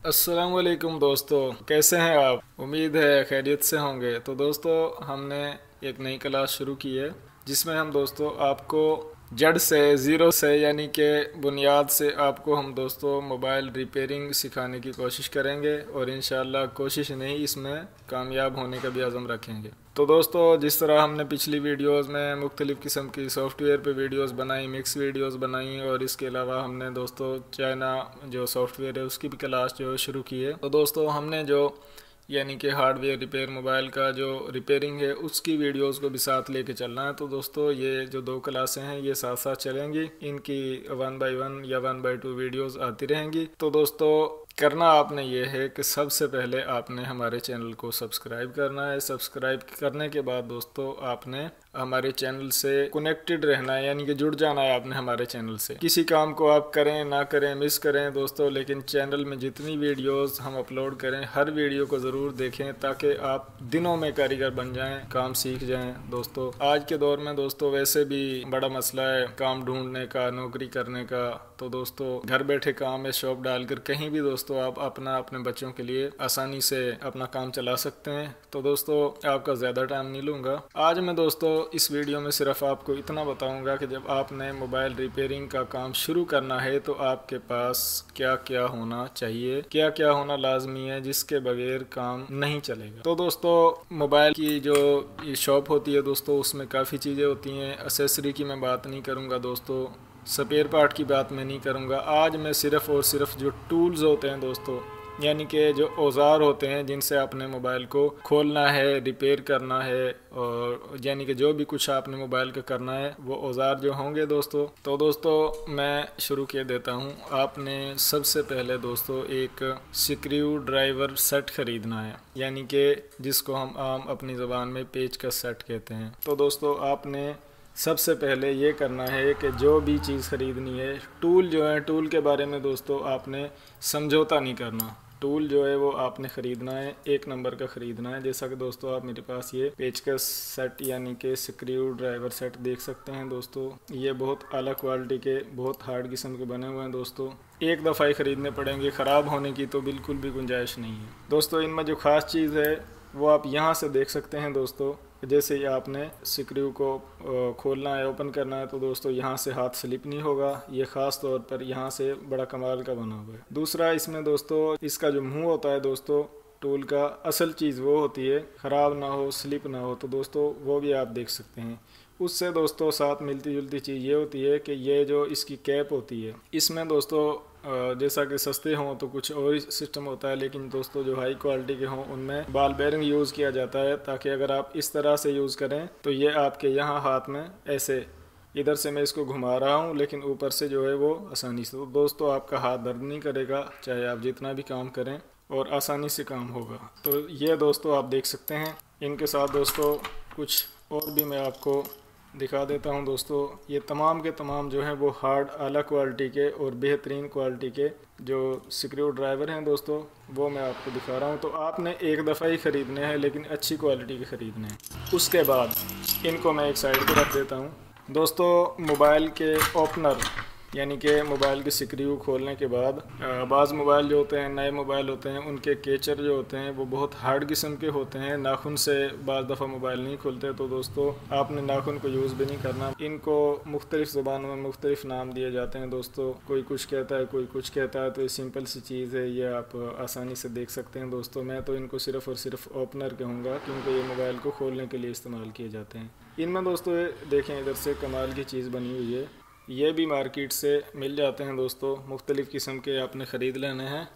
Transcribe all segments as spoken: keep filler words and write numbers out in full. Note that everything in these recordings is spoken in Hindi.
अस्सलामुअलैकुम दोस्तों, कैसे हैं आप? उम्मीद है खैरियत से होंगे। तो दोस्तों, हमने एक नई क्लास शुरू की है जिसमें हम दोस्तों आपको जड़ से ज़ीरो से यानी कि बुनियाद से आपको हम दोस्तों मोबाइल रिपेयरिंग सिखाने की कोशिश करेंगे और इंशाल्लाह कोशिश नहीं, इसमें कामयाब होने का भी अज़म रखेंगे। तो दोस्तों, जिस तरह हमने पिछली वीडियोस में मुख्तलिफ़ किस्म की सॉफ्टवेयर पे वीडियोस बनाई, मिक्स वीडियोस बनाई और इसके अलावा हमने दोस्तों चाइना जो सॉफ्टवेयर है उसकी भी क्लास जो शुरू की है। तो दोस्तों, हमने जो यानी कि हार्डवेयर रिपेयर, मोबाइल का जो रिपेयरिंग है उसकी वीडियोस को भी साथ लेके चलना है। तो दोस्तों, ये जो दो क्लासें हैं ये साथ साथ चलेंगी, इनकी वन बाय वन या वन बाय टू वीडियोस आती रहेंगी। तो दोस्तों, करना आपने ये है कि सबसे पहले आपने हमारे चैनल को सब्सक्राइब करना है। सब्सक्राइब करने के बाद दोस्तों आपने हमारे चैनल से कनेक्टेड रहना है, यानी कि जुड़ जाना है आपने हमारे चैनल से। किसी काम को आप करें ना करें, मिस करें दोस्तों, लेकिन चैनल में जितनी वीडियोस हम अपलोड करें हर वीडियो को ज़रूर देखें ताकि आप दिनों में कारीगर बन जाएं, काम सीख जाएं। दोस्तों, आज के दौर में दोस्तों वैसे भी बड़ा मसला है काम ढूंढने का, नौकरी करने का। तो दोस्तों, घर बैठे काम है, शॉप डालकर कहीं भी दोस्तों आप अपना अपने बच्चों के लिए आसानी से अपना काम चला सकते हैं। तो दोस्तों, आपका ज़्यादा टाइम नहीं लूँगा। आज मैं दोस्तों इस वीडियो में सिर्फ आपको इतना बताऊंगा कि जब आपने मोबाइल रिपेयरिंग का काम शुरू करना है तो आपके पास क्या क्या होना चाहिए, क्या क्या होना लाजमी है, जिसके बगैर काम नहीं चलेगा। तो दोस्तों, मोबाइल की जो शॉप होती है दोस्तों, उसमें काफ़ी चीज़ें होती हैं। एसेसरी की मैं बात नहीं करूँगा दोस्तों, स्पेयर पार्ट की बात मैं नहीं करूँगा। आज मैं सिर्फ और सिर्फ जो टूल्स होते हैं दोस्तों, यानी कि जो औज़ार होते हैं जिनसे आपने मोबाइल को खोलना है, रिपेयर करना है, और यानी कि जो भी कुछ आपने मोबाइल का करना है वो औज़ार जो होंगे दोस्तों। तो दोस्तों, मैं शुरू किए देता हूँ। आपने सबसे पहले दोस्तों एक स्क्रू ड्राइवर सेट ख़रीदना है, यानी कि जिसको हम आम अपनी ज़बान में पेच का सेट कहते हैं। तो दोस्तों, आपने सबसे पहले ये करना है कि जो भी चीज़ ख़रीदनी है, टूल जो है, टूल के बारे में दोस्तों आपने समझौता नहीं करना। टूल जो है वो आपने ख़रीदना है, एक नंबर का ख़रीदना है। जैसा कि दोस्तों आप मेरे पास ये पेचकस सेट यानी कि स्क्रू ड्राइवर सेट देख सकते हैं दोस्तों। ये बहुत आला क्वालिटी के, बहुत हार्ड किस्म के बने हुए हैं दोस्तों। एक दफ़ा ही ख़रीदने पड़ेंगे, ख़राब होने की तो बिल्कुल भी गुंजाइश नहीं है दोस्तों। इनमें जो ख़ास चीज़ है वो आप यहाँ से देख सकते हैं दोस्तों। जैसे ही आपने स्क्रू को खोलना है, ओपन करना है, तो दोस्तों यहाँ से हाथ स्लिप नहीं होगा। ये ख़ास तौर पर यहाँ से बड़ा कमाल का बना हुआ है। दूसरा, इसमें दोस्तों इसका जो मुंह होता है दोस्तों टूल का, असल चीज़ वो होती है ख़राब ना हो, स्लिप ना हो। तो दोस्तों वो भी आप देख सकते हैं। उससे दोस्तों साथ मिलती जुलती चीज़ ये होती है कि ये जो इसकी कैप होती है, इसमें दोस्तों जैसा कि सस्ते हों तो कुछ और ही सिस्टम होता है, लेकिन दोस्तों जो हाई क्वालिटी के हों उनमें बॉल बेयरिंग यूज़ किया जाता है, ताकि अगर आप इस तरह से यूज़ करें तो ये आपके यहाँ हाथ में ऐसे, इधर से मैं इसको घुमा रहा हूँ लेकिन ऊपर से जो है वो आसानी से, तो दोस्तों आपका हाथ दर्द नहीं करेगा चाहे आप जितना भी काम करें, और आसानी से काम होगा। तो ये दोस्तों आप देख सकते हैं। इनके साथ दोस्तों कुछ और भी मैं आपको दिखा देता हूं दोस्तों। ये तमाम के तमाम जो हैं वो हार्ड आला क्वालिटी के और बेहतरीन क्वालिटी के जो स्क्रू ड्राइवर हैं दोस्तों, वो मैं आपको दिखा रहा हूं। तो आपने एक दफ़ा ही ख़रीदने हैं, लेकिन अच्छी क्वालिटी के ख़रीदने हैं। उसके बाद इनको मैं एक साइड पर रख देता हूँ दोस्तों। मोबाइल के ओपनर यानी कि मोबाइल के स्क्रू खोलने के बाद बाज़ मोबाइल जो होते हैं, नए मोबाइल होते हैं, उनके केचर जो होते हैं वो बहुत हार्ड किस्म के होते हैं। नाखून से बाज़ दफ़ा मोबाइल नहीं खुलते, तो दोस्तों आपने नाखून को यूज़ भी नहीं करना। इनको मुख्तलिफ़ ज़बानों में मुख्तलिफ़ नाम दिए जाते हैं दोस्तों। कोई कुछ कहता है, कोई कुछ कहता है। तो ये सिंपल सी चीज़ है, ये आप आसानी से देख सकते हैं दोस्तों। मैं तो इनको सिर्फ़ और सिर्फ ओपनर कहूँगा, क्योंकि ये मोबाइल को खोलने के लिए इस्तेमाल किए जाते हैं। इनमें दोस्तों देखें, इधर से कमाल की चीज़ बनी हुई है। ये भी मार्केट से मिल जाते हैं दोस्तों, मुख्तलिफ़ किस्म के आपने ख़रीद लेने हैं।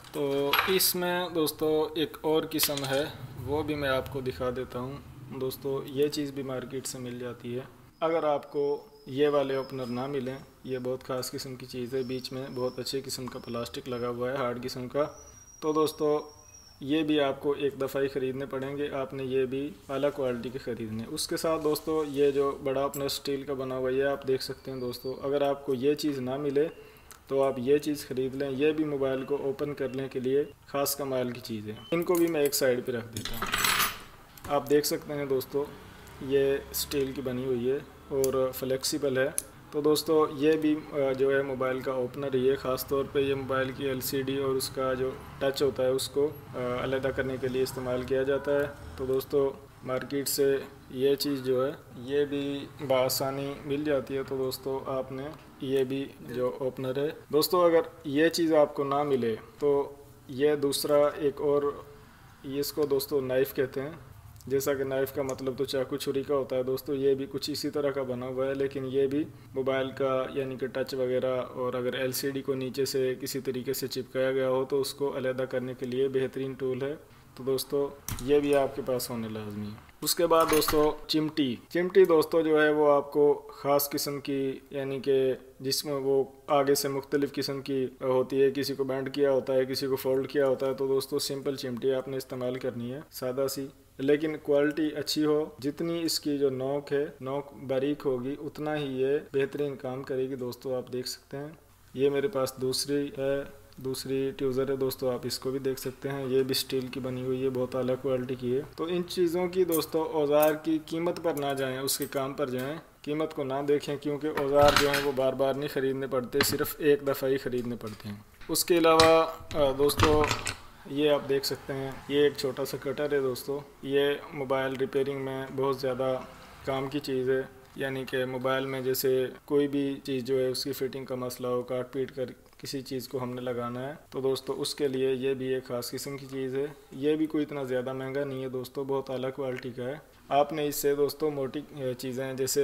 तो इसमें दोस्तों एक और किस्म है, वो भी मैं आपको दिखा देता हूँ दोस्तों। ये चीज़ भी मार्केट से मिल जाती है। अगर आपको ये वाले ओपनर ना मिलें, ये बहुत ख़ास किस्म की चीज़ है, बीच में बहुत अच्छे किस्म का प्लास्टिक लगा हुआ है, हार्ड किस्म का। तो दोस्तों ये भी आपको एक दफ़ा ही ख़रीदने पड़ेंगे। आपने ये भी आला क्वालिटी के ख़रीदने। उसके साथ दोस्तों ये जो बड़ा अपना स्टील का बना हुआ है, ये आप देख सकते हैं दोस्तों। अगर आपको ये चीज़ ना मिले तो आप ये चीज़ ख़रीद लें। ये भी मोबाइल को ओपन करने के लिए ख़ास कमाल की चीज़ है। इनको भी मैं एक साइड पे रख देता हूँ। आप देख सकते हैं दोस्तों, ये स्टील की बनी हुई है और फ्लेक्सिबल है। तो दोस्तों ये भी जो है मोबाइल का ओपनर ही है। ख़ास तौर पे ये मोबाइल की एलसीडी और उसका जो टच होता है उसको अलग करने के लिए इस्तेमाल किया जाता है। तो दोस्तों मार्केट से ये चीज़ जो है ये भी बआसानी मिल जाती है। तो दोस्तों आपने ये भी जो ओपनर है दोस्तों, अगर ये चीज़ आपको ना मिले तो ये दूसरा एक और, इसको दोस्तों नाइफ़ कहते हैं। जैसा कि नाइफ़ का मतलब तो चाकू छुरी का होता है दोस्तों, ये भी कुछ इसी तरह का बना हुआ है, लेकिन ये भी मोबाइल का यानी कि टच वगैरह, और अगर एलसीडी को नीचे से किसी तरीके से चिपकाया गया हो तो उसको अलहदा करने के लिए बेहतरीन टूल है। तो दोस्तों ये भी आपके पास होने लाजमी है। उसके बाद दोस्तों चिमटी चिमटी दोस्तों जो है वो आपको ख़ास किस्म की, यानी कि जिसमें वो आगे से मुख्तलिफ़ किस्म की होती है, किसी को बैंड किया होता है, किसी को फोल्ड किया होता है। तो दोस्तों सिंपल चिमटी आपने इस्तेमाल करनी है, सादा सी, लेकिन क्वालिटी अच्छी हो। जितनी इसकी जो नोक है, नोक बारीक होगी, उतना ही ये बेहतरीन काम करेगी। दोस्तों आप देख सकते हैं ये मेरे पास दूसरी है, दूसरी ट्यूज़र है दोस्तों, आप इसको भी देख सकते हैं। ये भी स्टील की बनी हुई है, बहुत आला क्वालिटी की है। तो इन चीज़ों की दोस्तों औज़ार की कीमत पर ना जाएं, उसके काम पर जाएं, कीमत को ना देखें, क्योंकि औज़ार जो हैं वो बार बार नहीं ख़रीदने पड़ते, सिर्फ एक दफ़ा ही ख़रीदने पड़ते हैं। उसके अलावा दोस्तों ये आप देख सकते हैं, ये एक छोटा सा कटर है दोस्तों। ये मोबाइल रिपेयरिंग में बहुत ज़्यादा काम की चीज़ है, यानी कि मोबाइल में जैसे कोई भी चीज़ जो है उसकी फ़िटिंग का मसला हो, काट पीट कर किसी चीज़ को हमने लगाना है, तो दोस्तों उसके लिए ये भी एक ख़ास किस्म की चीज़ है। ये भी कोई इतना ज़्यादा महंगा नहीं है दोस्तों, बहुत आला क्वालिटी का है। आपने इससे दोस्तों मोटी चीज़ें, जैसे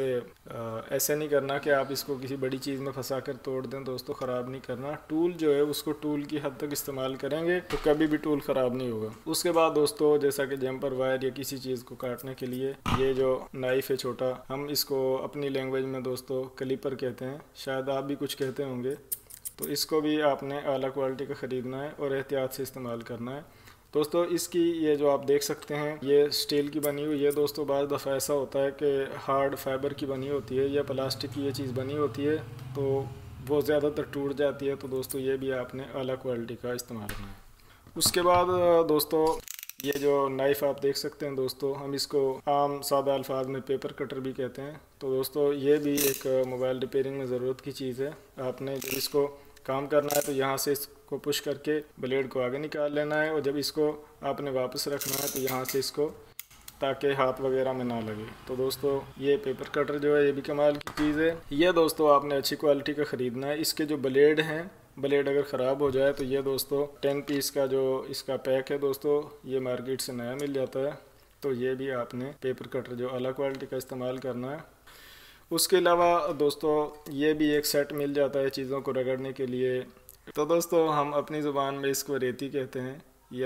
ऐसे नहीं करना कि आप इसको किसी बड़ी चीज़ में फंसा कर तोड़ दें दोस्तों, ख़राब नहीं करना। टूल जो है उसको टूल की हद तक इस्तेमाल करेंगे तो कभी भी टूल ख़राब नहीं होगा। उसके बाद दोस्तों जैसा कि जंपर वायर या किसी चीज़ को काटने के लिए ये जो नाइफ़ है छोटा, हम इसको अपनी लैंग्वेज में दोस्तों कलीपर कहते हैं, शायद आप भी कुछ कहते होंगे। तो इसको भी आपने आला क्वालिटी का ख़रीदना है और एहतियात से इस्तेमाल करना है दोस्तों। इसकी ये जो आप देख सकते हैं ये स्टील की बनी हुई है दोस्तों। बाज़ दफ़ा ऐसा होता है कि हार्ड फाइबर की बनी होती है या प्लास्टिक की ये चीज़ बनी होती है, तो वो ज़्यादातर टूट जाती है। तो दोस्तों ये भी आपने आला क्वालिटी का इस्तेमाल करना है। उसके बाद दोस्तों ये जो नाइफ़ आप देख सकते हैं दोस्तों, हम इसको आम सादा अल्फाज में पेपर कटर भी कहते हैं। तो दोस्तों ये भी एक मोबाइल रिपेयरिंग में ज़रूरत की चीज़ है। आपने जब इसको काम करना है तो यहाँ से इसको पुश करके ब्लेड को आगे निकाल लेना है, और जब इसको आपने वापस रखना है तो यहाँ से इसको, ताकि हाथ वगैरह में ना लगे। तो दोस्तों ये पेपर कटर जो है ये भी कमाल की चीज़ है। ये दोस्तों आपने अच्छी क्वालिटी का ख़रीदना है। इसके जो ब्लेड हैं, ब्लेड अगर ख़राब हो जाए तो ये दोस्तों टेन पीस का जो इसका पैक है दोस्तों, ये मार्केट से नया मिल जाता है। तो ये भी आपने पेपर कटर जो अलग क्वालिटी का इस्तेमाल करना है। उसके अलावा दोस्तों ये भी एक सेट मिल जाता है चीज़ों को रगड़ने के लिए। तो दोस्तों हम अपनी ज़ुबान में इसको रेती कहते हैं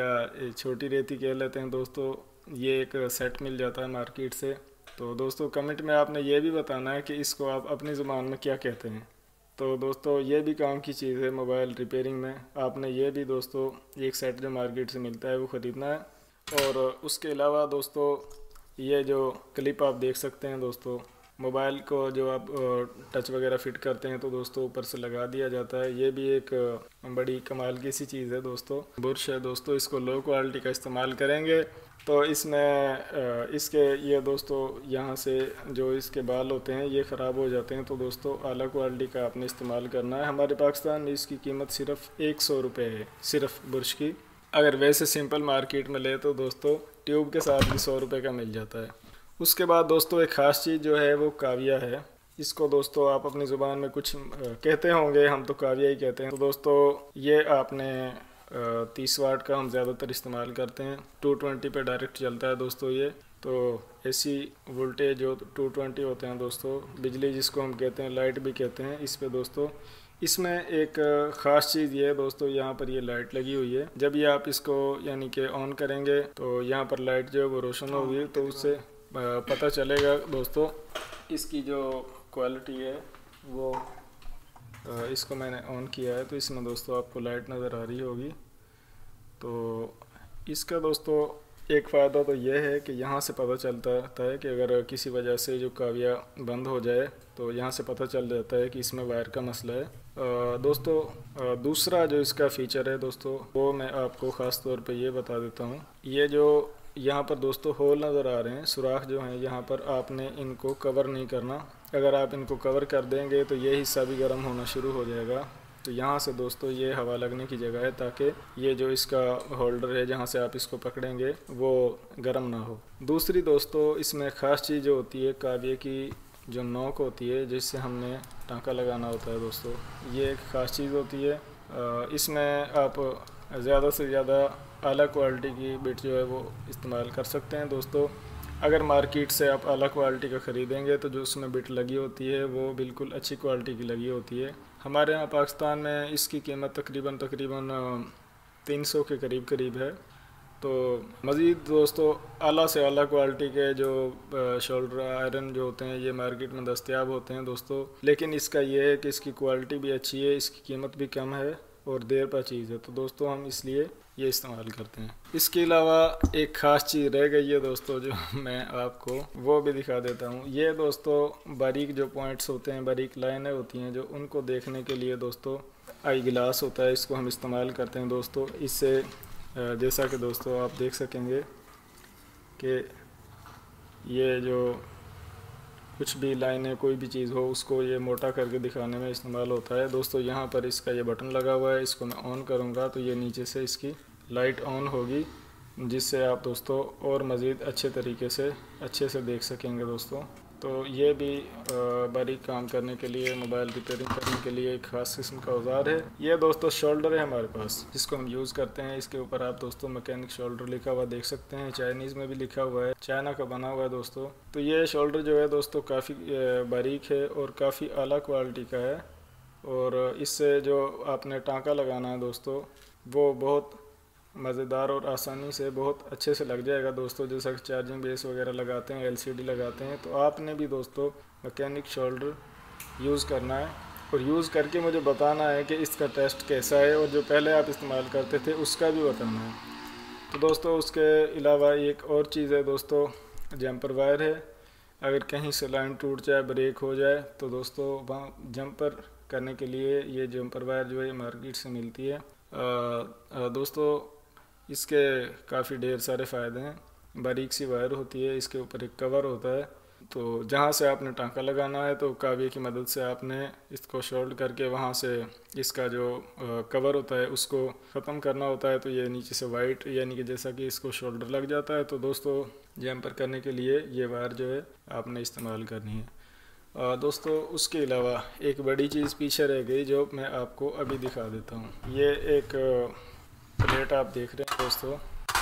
या छोटी रेती कह लेते हैं दोस्तों। ये एक सेट मिल जाता है मार्केट से। तो दोस्तों कमेंट में आपने ये भी बताना है कि इसको आप अपनी ज़ुबान में क्या कहते हैं। तो दोस्तों ये भी काम की चीज़ है मोबाइल रिपेयरिंग में। आपने ये भी दोस्तों एक सेट जो मार्केट से मिलता है वो ख़रीदना है। और उसके अलावा दोस्तों ये जो क्लिप आप देख सकते हैं दोस्तों, मोबाइल को जो आप टच वगैरह फ़िट करते हैं तो दोस्तों ऊपर से लगा दिया जाता है। ये भी एक बड़ी कमाल की सी चीज़ है दोस्तों। बुरश है दोस्तों, इसको लो क्वालिटी का इस्तेमाल करेंगे तो इसमें इसके ये दोस्तों यहाँ से जो इसके बाल होते हैं ये ख़राब हो जाते हैं। तो दोस्तों आला क्वालिटी का आपने इस्तेमाल करना है। हमारे पाकिस्तान में इसकी कीमत सिर्फ एक सौ रुपये है, सिर्फ बुरश की। अगर वैसे सिंपल मार्केट में ले तो दोस्तों ट्यूब के साथ भी सौ रुपये का मिल जाता है। उसके बाद दोस्तों एक ख़ास चीज़ जो है वो काविया है। इसको दोस्तों आप अपनी ज़ुबान में कुछ कहते होंगे, हम तो काविया ही कहते हैं। तो दोस्तों ये आपने तीस वाट का हम ज़्यादातर इस्तेमाल करते हैं। टू ट्वेंटी पे डायरेक्ट चलता है दोस्तों ये। तो एसी वोल्टेज जो टू ट्वेंटी होते हैं दोस्तों, बिजली जिसको हम कहते हैं, लाइट भी कहते हैं इस पे दोस्तों। इसमें एक ख़ास चीज़ ये है दोस्तों, यहाँ पर ये लाइट लगी हुई है। जब ये आप इसको यानी कि ऑन करेंगे तो यहाँ पर लाइट जो है वो रोशन होगी, तो उससे पता चलेगा दोस्तों इसकी जो क्वालिटी है वो। इसको मैंने ऑन किया है तो इसमें दोस्तों आपको लाइट नज़र आ रही होगी। तो इसका दोस्तों एक फ़ायदा तो ये है कि यहाँ से पता चलता है कि अगर किसी वजह से जो काविया बंद हो जाए तो यहाँ से पता चल जाता है कि इसमें वायर का मसला है। आ, दोस्तों आ, दूसरा जो इसका फ़ीचर है दोस्तों वो मैं आपको ख़ास तौर पे ये बता देता हूँ। ये जो यहाँ पर दोस्तों होल नज़र आ रहे हैं, सुराख जो हैं, यहाँ पर आपने इनको कवर नहीं करना। अगर आप इनको कवर कर देंगे तो ये हिस्सा भी गर्म होना शुरू हो जाएगा। तो यहाँ से दोस्तों ये हवा लगने की जगह है, ताकि ये जो इसका होल्डर है जहाँ से आप इसको पकड़ेंगे वो गर्म ना हो। दूसरी दोस्तों इसमें ख़ास चीज़ जो होती है, काविये की जो नोक होती है जिससे हमने टाँका लगाना होता है दोस्तों, ये एक ख़ास चीज़ होती है। इसमें आप ज़्यादा से ज़्यादा आला क्वालिटी की बिट जो है वो इस्तेमाल कर सकते हैं दोस्तों। अगर मार्केट से आप आला क्वालिटी का ख़रीदेंगे तो जो उसमें बिट लगी होती है वो बिल्कुल अच्छी क्वालिटी की लगी होती है। हमारे यहाँ पाकिस्तान में इसकी कीमत तकरीबन तकरीबन तीन सौ के करीब करीब है। तो मज़ीद दोस्तों आला से आला क्वालिटी के जो शोल्डर आयरन जो होते हैं ये मार्केट में दस्तयाब होते हैं दोस्तों, लेकिन इसका ये है कि इसकी क्वालिटी भी अच्छी है, इसकी कीमत भी कम है और देर पर चीज़ है। तो दोस्तों हम इसलिए ये इस्तेमाल करते हैं। इसके अलावा एक ख़ास चीज़ रह गई है दोस्तों जो मैं आपको वो भी दिखा देता हूँ। ये दोस्तों बारीक जो पॉइंट्स होते हैं, बारीक लाइनें होती हैं जो, उनको देखने के लिए दोस्तों आई गिलास होता है, इसको हम इस्तेमाल करते हैं दोस्तों। इससे जैसा कि दोस्तों आप देख सकेंगे कि ये जो कुछ भी लाइनें कोई भी चीज़ हो उसको ये मोटा करके दिखाने में इस्तेमाल होता है दोस्तों। यहाँ पर इसका ये बटन लगा हुआ है, इसको मैं ऑन करूँगा तो ये नीचे से इसकी लाइट ऑन होगी, जिससे आप दोस्तों और मज़ीद अच्छे तरीके से अच्छे से देख सकेंगे दोस्तों। तो ये भी बारीक काम करने के लिए, मोबाइल रिपेयरिंग करने के लिए एक ख़ास किस्म का औजार है। ये दोस्तों शोल्डर है हमारे पास जिसको हम यूज़ करते हैं। इसके ऊपर आप दोस्तों मैकेनिक शोल्डर लिखा हुआ देख सकते हैं, चाइनीज़ में भी लिखा हुआ है, चाइना का बना हुआ है दोस्तों। तो ये शोल्डर जो है दोस्तों काफ़ी बारीक है और काफ़ी आला क्वालिटी का है, और इससे जो आपने टाँका लगाना है दोस्तों वो बहुत मज़ेदार और आसानी से बहुत अच्छे से लग जाएगा दोस्तों। जैसा कि चार्जिंग बेस वगैरह लगाते हैं, एलसीडी लगाते हैं, तो आपने भी दोस्तों मैकेनिक शोल्डर यूज़ करना है और यूज़ करके मुझे बताना है कि इसका टेस्ट कैसा है, और जो पहले आप इस्तेमाल करते थे उसका भी बताना है। तो दोस्तों उसके अलावा एक और चीज़ है दोस्तों, जंपर वायर है। अगर कहीं से लाइन टूट जाए, ब्रेक हो जाए, तो दोस्तों वहाँ जंपर करने के लिए ये जंपर वायर जो है मार्केट से मिलती है। आ, आ, दोस्तों इसके काफ़ी ढेर सारे फ़ायदे हैं। बारीक सी वायर होती है, इसके ऊपर एक कवर होता है, तो जहाँ से आपने टाँका लगाना है तो काविये की मदद से आपने इसको शोल्ड करके वहाँ से इसका जो कवर होता है उसको ख़त्म करना होता है। तो ये नीचे से वाइट यानी कि जैसा कि इसको शोल्डर लग जाता है। तो दोस्तों जंपर करने के लिए ये वायर जो है आपने इस्तेमाल करनी है। आ, दोस्तों उसके अलावा एक बड़ी चीज़ पीछे रह गई जो मैं आपको अभी दिखा देता हूँ। ये एक प्लेट आप देख रहे हैं दोस्तों,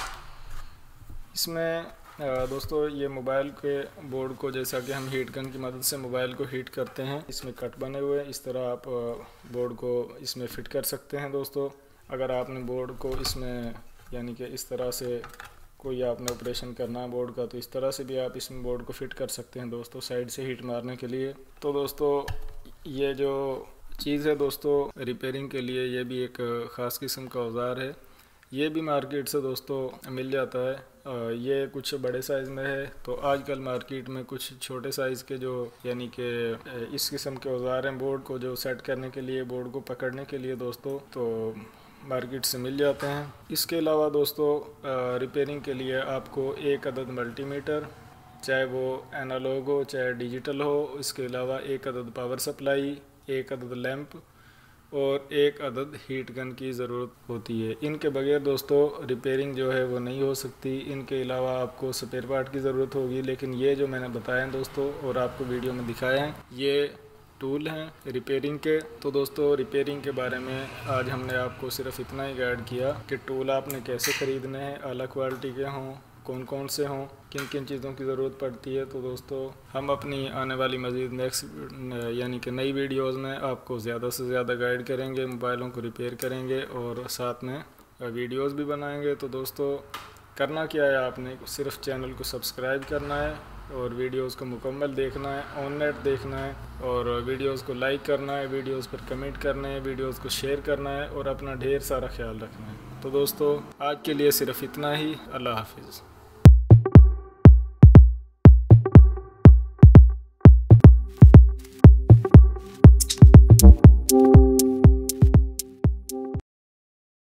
इसमें दोस्तों ये मोबाइल के बोर्ड को, जैसा कि हम हीट गन की मदद से मोबाइल को हीट करते हैं, इसमें कट बने हुए हैं। इस तरह आप बोर्ड को इसमें फ़िट कर सकते हैं दोस्तों। अगर आपने बोर्ड को इसमें यानी कि इस तरह से कोई आपने ऑपरेशन करना है बोर्ड का, तो इस तरह से भी आप इसमें बोर्ड को फ़िट कर सकते हैं दोस्तों, साइड से हीट मारने के लिए। तो दोस्तों ये जो चीज़ है दोस्तों रिपेयरिंग के लिए, ये भी एक ख़ास किस्म का औजार है। ये भी मार्केट से दोस्तों मिल जाता है। ये कुछ बड़े साइज़ में है, तो आजकल मार्केट में कुछ छोटे साइज़ के जो यानी कि इस किस्म के औजार हैं बोर्ड को जो सेट करने के लिए, बोर्ड को पकड़ने के लिए दोस्तों, तो मार्केट से मिल जाते हैं। इसके अलावा दोस्तों रिपेयरिंग के लिए आपको एक अदद मल्टीमीटर, चाहे वो एनालॉग हो चाहे डिजिटल हो, इसके अलावा एक अदद पावर सप्लाई, एक अदद लैंप और एक अदद हीट गन की ज़रूरत होती है। इनके बगैर दोस्तों रिपेयरिंग जो है वो नहीं हो सकती। इनके अलावा आपको स्पेयर पार्ट की ज़रूरत होगी, लेकिन ये जो मैंने बताया हैं दोस्तों और आपको वीडियो में दिखाए हैं, ये टूल हैं रिपेयरिंग के। तो दोस्तों रिपेयरिंग के बारे में आज हमने आपको सिर्फ इतना ही गाइड किया कि टूल आपने कैसे ख़रीदने हैं, आला क्वालिटी के हों, कौन कौन से हों, किन किन चीज़ों की ज़रूरत पड़ती है। तो दोस्तों हम अपनी आने वाली मज़ीद नेक्स्ट यानी कि नई वीडियोस में आपको ज़्यादा से ज़्यादा गाइड करेंगे, मोबाइलों को रिपेयर करेंगे और साथ में वीडियोस भी बनाएंगे। तो दोस्तों करना क्या है, आपने सिर्फ चैनल को सब्सक्राइब करना है और वीडियोस को मुकम्मल देखना है, ऑन नेट देखना है और वीडियोस को लाइक करना है, वीडियोस पर कमेंट करना है, वीडियोस को शेयर करना है और अपना ढेर सारा ख्याल रखना है। तो दोस्तों आज के लिए सिर्फ इतना ही। अल्लाह हाफिज़।